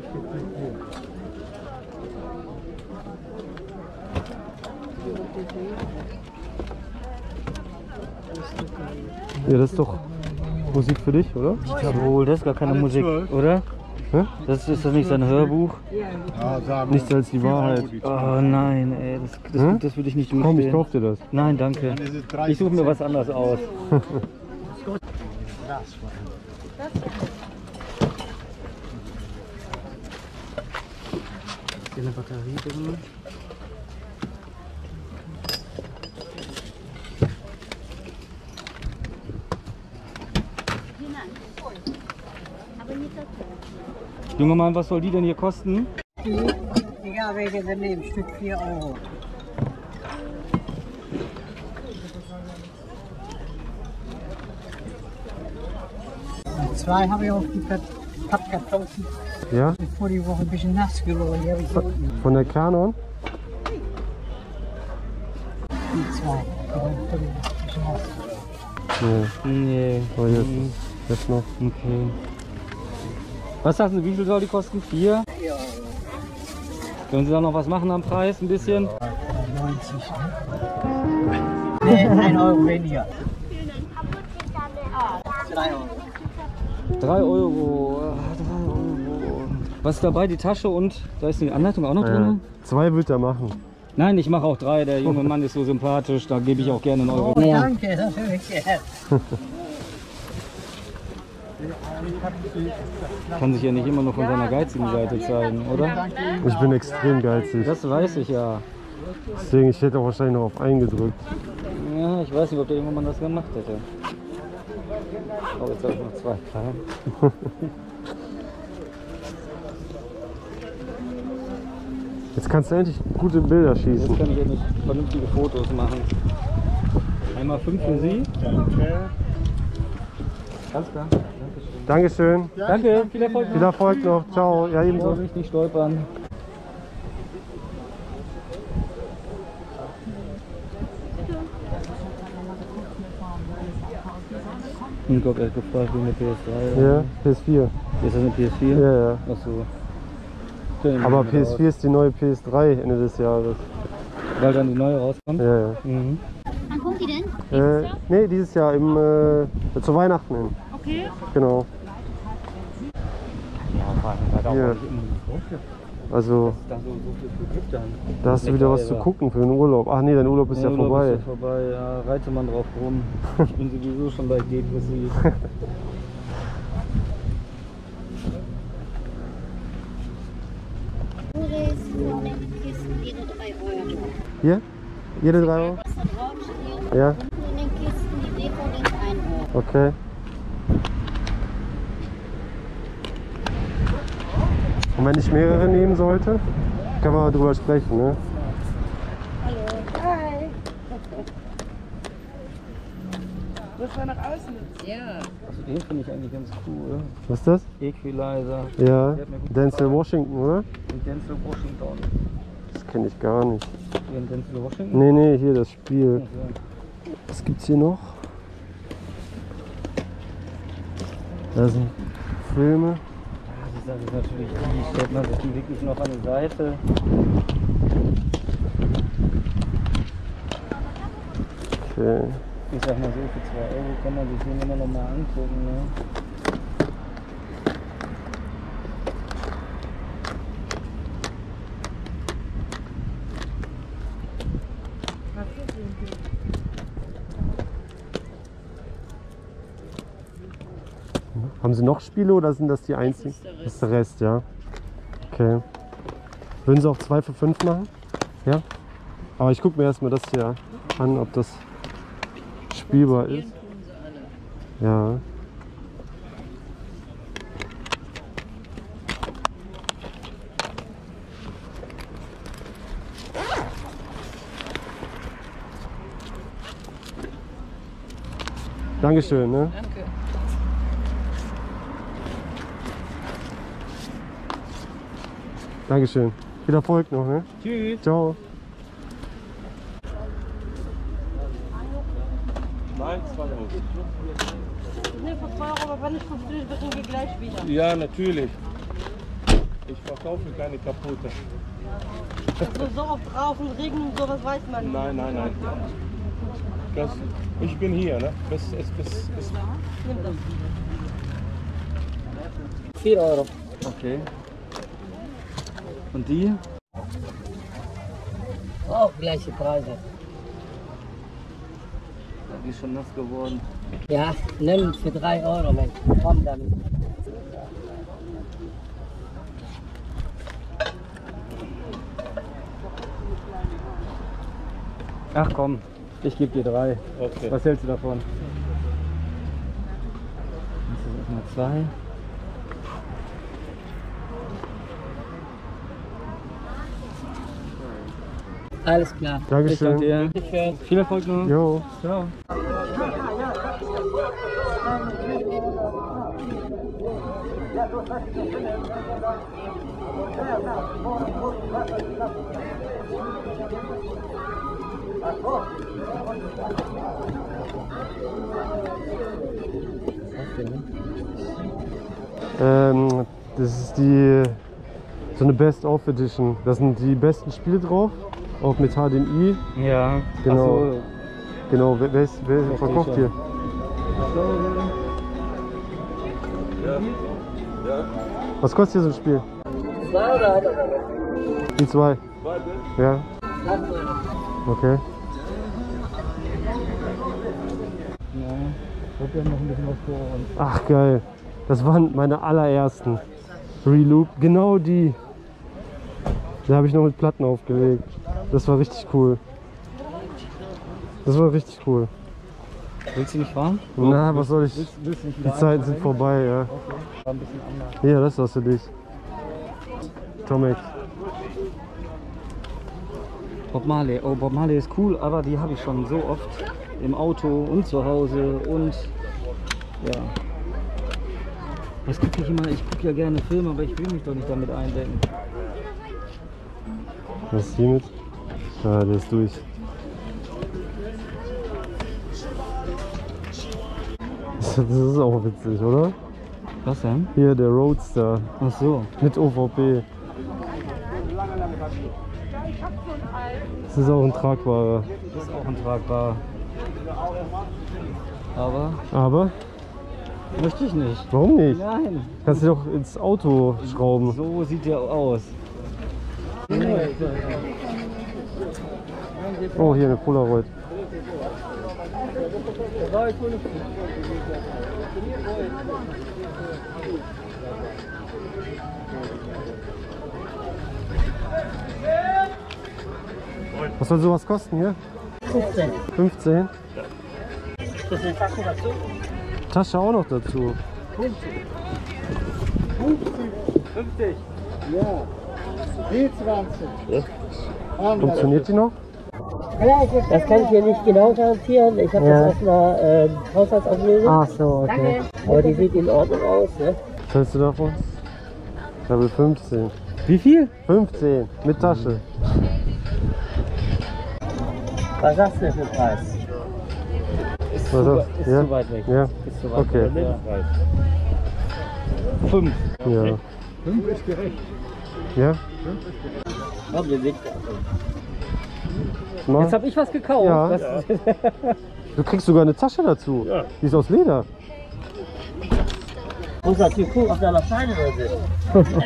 Ja, das ist doch Musik für dich, oder? Obwohl, das ist gar keine Musik, oder? Hä? Das ist doch nicht sein Hörbuch. Nichts als die Wahrheit. Oh nein, ey, das würde ich nicht Komm, ich durchstehen. kauf dir das. Nein, danke. Ich suche mir was anderes aus. Ist hier eine Batterie drin? Junge Mann, was soll die denn hier kosten? Egal welche wir nehmen, Stück 4 Euro. Und 2 habe ich auf die Pappkartons Ja? vor die Woche ein bisschen nass geworden. Die habe ich Von der Canon? die 2. Ein bisschen nass. Nee. Nee. Oh, jetzt noch. Okay. Was sagst du, wie viel soll die kosten? 4? 4 Euro. Können Sie da noch was machen am Preis? Ein bisschen? 90. Nee, 1 Euro weniger. 3 Euro. 3 Euro. 3 Euro. Was ist dabei? Die Tasche und da ist die Anleitung auch noch drin? 2 wird er machen. Nein, ich mache auch 3. Der junge Mann ist so sympathisch. Da gebe ich auch gerne einen Euro Oh, mehr. danke, das höre ich gerne. Kann sich ja nicht immer nur von seiner geizigen Seite zeigen, oder? Ich bin extrem geizig. Das weiß ich ja. Deswegen, ich hätte auch wahrscheinlich noch auf eingedrückt. Ja, ich weiß nicht, ob der junge Mann das gemacht hätte. Oh, jetzt habe ich noch 2 Fragen. Jetzt kannst du endlich gute Bilder Jetzt schießen. kann ich endlich vernünftige Fotos machen. Einmal 5 für Sie. Ganz klar. Dankeschön. Danke, viel Erfolg. Viel Erfolg noch. Ciao. Ja, ebenso. Vorsicht, nicht stolpern. Und Gott hat gefragt wegen der PS3. Ja, PS4. Ist das eine PS4? Ja, ja. Achso. Aber PS4 ist die neue PS3 Ende des Jahres. Weil dann die neue rauskommt? Ja, ja. Mhm. Wann kommt die denn? Nee, dieses Jahr zu Weihnachten hin. Okay. Genau. Ja, vor allem, weil da Hier. auch nicht immer Also, da so viel für gibt dann. da hast du wieder was zu gucken für den Urlaub. Ach nee, dein Urlaub ist ja vorbei. Ist ja vorbei, ja, reite man drauf rum. Ich bin sowieso schon leicht depressiv. Kisten, jede 3 Euro. Hier? Jede 3 Euro? Was da draufsteht, Ja, unten in den Kisten, die Deko ist 1 Euro. okay. Und wenn ich mehrere nehmen sollte, können wir drüber sprechen, ne? Hallo. Hi. Muss man nach außen? Ja. Also den finde ich eigentlich ganz cool. Was ist das? Equalizer. Ja, Der hat mir gut Denzel gefallen. Washington, oder? Und Denzel Washington. Das kenne ich gar nicht. Den Denzel Washington? Nee, nee, hier das Spiel. Also, Was gibt's hier noch? Da sind Filme. die Sache ist natürlich, die stellt man sich die wirklich noch an die Seite. Okay. Ich sag mal so, für 2 Euro kann man sich den immer noch mal angucken. Ne? Haben Sie noch Spiele oder sind das die einzigen? Das ist der Rest, ja. Okay. Würden Sie auch 2 für 5 machen? Ja? Aber ich gucke mir erstmal das hier an, ob das spielbar ist. Ja. Dankeschön, ne? Danke. Dankeschön. Viel Erfolg noch, ne? Tschüss. Ciao. Nein, 2 Euro. Nee, für 2 Euro, aber wenn ich verstehe, bringen wir gleich wieder. Ja, natürlich. Ich verkaufe keine kaputte. Also so oft drauf und Regen und sowas weiß man nicht. Nein, nein, nein. Ich bin hier, ne? Bis. Nimm das. 4 Euro. Okay. Und die? Auch gleiche Preise. Ja, die ist schon nass geworden. Ja, nimm für 3 Euro, Mensch. Komm damit. Ach komm, ich gebe dir 3. Okay. Was hältst du davon? Das ist erstmal 2. Alles klar. Ich danke Dankeschön. dir. Bitteschön. Viel Erfolg noch. Jo. Ciao. Das ist die so eine Best-of Edition. Da sind die besten Spiele drauf, auch mit HDMI. Ja, Genau. ach so. Genau, wer verkauft hier? Was kostet hier so ein Spiel? 2 oder 1 Euro? Die 2. Ja, okay. Ja, ich hab ja noch ein bisschen was vor uns. Ach geil. Das waren meine allerersten. Reloop, genau die. Da habe ich noch mit Platten aufgelegt. Das war richtig cool. Das war richtig cool. Willst du nicht fahren? Na, was soll ich? Willst du nicht Die Zeiten sind vorbei, ja. War ein bisschen anders. Ja, das ist was für dich. Tomek. Bob Marley. Oh, Bob Marley ist cool, aber die habe ich schon so oft im Auto und zu Hause und ja. Was gucke ich immer? Ich gucke ja gerne Filme, aber ich will mich doch nicht damit eindecken. Was ist hiermit? Ah, der ist durch. Das ist auch witzig, oder? Was denn? Hier der Roadster Ach so. mit OVP. Das ist auch ein tragbarer. Das ist auch ein tragbar. Aber Möchte ich nicht. warum nicht? Nein. Kannst du doch ins Auto schrauben. So sieht der aus. Oh, hier eine Polaroid. Was soll sowas kosten hier? 15. 15? Das sind Taschen dazu. Tasche auch noch dazu. 50. Ja. D20. Funktioniert die noch? Das kann ich hier nicht genau garantieren. Ich habe das auf einer Haushaltsauflösung. Ach so, okay. Aber die sieht in Ordnung aus, ne? Was hältst du davon? Ich habe 15. Wie viel? 15 mit Tasche. Was sagst du denn für den Preis? Ist, Was zu, sagst du? ist Ja? zu weit weg. Ja, Ist zu weit okay. weg. Ja. 5. Ja. 5 ist gerecht. Ja? Komm, wir sind Mal. Jetzt habe ich was gekauft. Ja. Das, Du kriegst sogar eine Tasche dazu. Ja. Die ist aus Leder. muss natürlich gucken, ob da noch Scheine drin sind.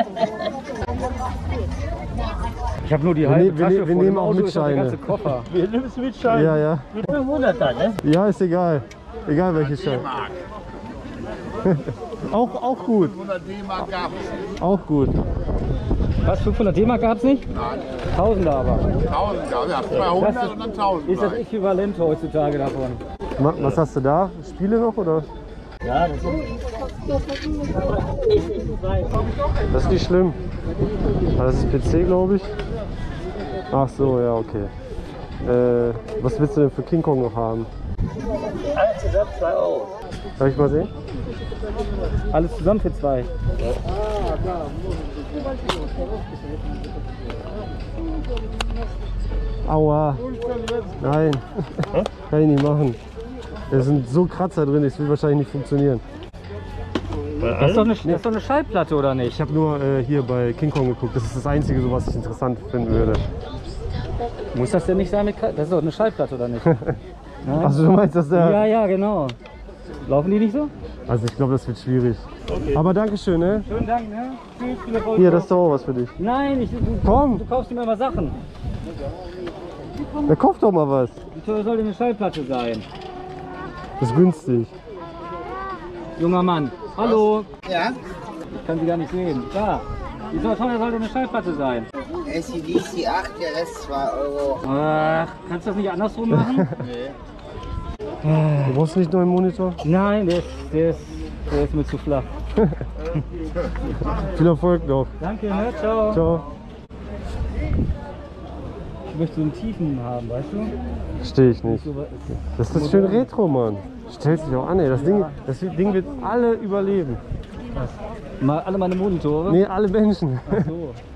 ich habe nur die Wir halbe ne- wir Tasche ne- wir voll. nehmen Im auch Auto mit ist noch der Scheine. ganze Koffer. Wir nehmen es mit Schein. Ja, ja. 500 dann, ne? Ja, ist egal. Egal welche Schein. auch gut. 100 D-Mark gab es. Auch gut. Was, 500 D-Mark gab es nicht? Nein, 1000 aber. 1000 gab es. Ja, 200 und dann 1000. Ist das Äquivalent heutzutage davon? Was hast du da? Spiele noch oder? Ja, das sind. Das ist nicht schlimm. Aber das ist PC, glaube ich. Ach so, ja, okay. Was willst du denn für King Kong noch haben? Alles zusammen 2 Euro. Darf ich mal sehen? Alles zusammen für 2. Aua. Nein. Kann ich nicht machen. Da sind so Kratzer drin, das will wahrscheinlich nicht funktionieren. Das ist doch eine Schallplatte, oder nicht? Ich habe nur hier bei King Kong geguckt. Das ist das Einzige, so was ich interessant finden würde. Muss das denn nicht sein mit Das ist doch eine Schallplatte, oder nicht? Nein? Also du meinst, dass der... Ja, ja, genau. Laufen die nicht so? Also ich glaube, das wird schwierig. Okay. Aber Dankeschön, ne? Schönen Dank, ne? Tschüss, viel Erfolg. Hier, das ist doch auch was für dich. Nein, Komm! Du kaufst mir immer Sachen. Na, kauf doch mal was. Wie teuer soll denn eine Schallplatte sein? Das ist günstig. Junger Mann. Hallo. Ja? Ich kann sie gar nicht sehen. Da. Wie teuer soll denn eine Schallplatte sein? SCDC 8, der Rest 2 Euro. Ach, kannst du das nicht andersrum machen? Nee. Du brauchst nicht nur einen Monitor? Nein, der ist mir zu flach. Viel Erfolg noch. Danke, ne? Ciao. Ciao. Ich möchte so einen Tiefen haben, weißt du? Verstehe ich nicht. Das ist schön retro, Mann. Stellt sich auch an, ey. Das Ding wird alle überleben. Alle meine Monitore? Nee, alle Menschen. Ach so.